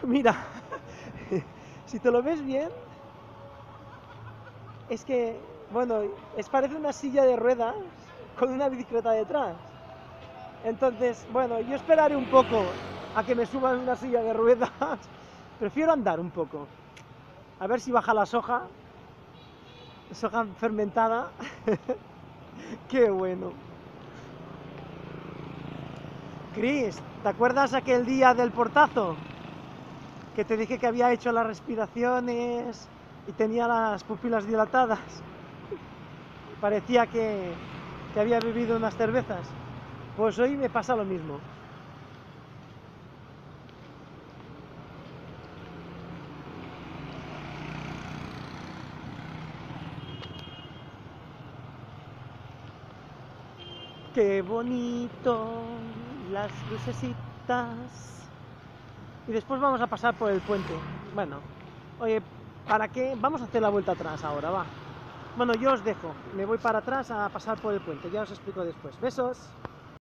Mira, si te lo ves bien, es que, bueno, parece una silla de ruedas con una bicicleta detrás. Entonces, bueno, yo esperaré un poco a que me suban una silla de ruedas. Prefiero andar un poco. A ver si baja la soja fermentada. Qué bueno. Chris, ¿te acuerdas aquel día del portazo? Que te dije que había hecho las respiraciones y tenía las pupilas dilatadas. Parecía que había bebido unas cervezas. Pues hoy me pasa lo mismo. Qué bonito, las lucecitas. Y después vamos a pasar por el puente. Bueno, oye, ¿para qué? Vamos a hacer la vuelta atrás ahora, va. Bueno, yo os dejo. Me voy para atrás a pasar por el puente. Ya os explico después. Besos.